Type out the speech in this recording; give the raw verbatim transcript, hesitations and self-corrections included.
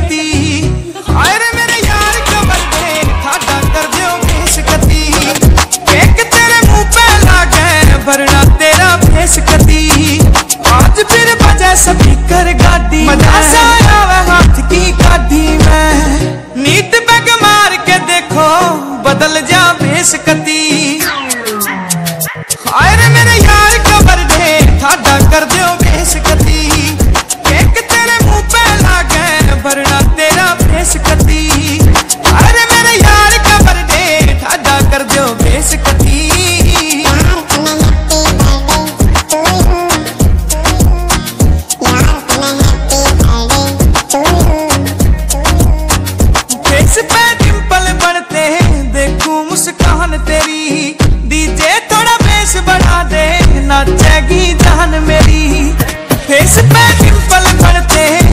कती आए रे मेरे यार कमर दे खादा कर दियो पेश कती केक तेरे मुंह पे लागे भरना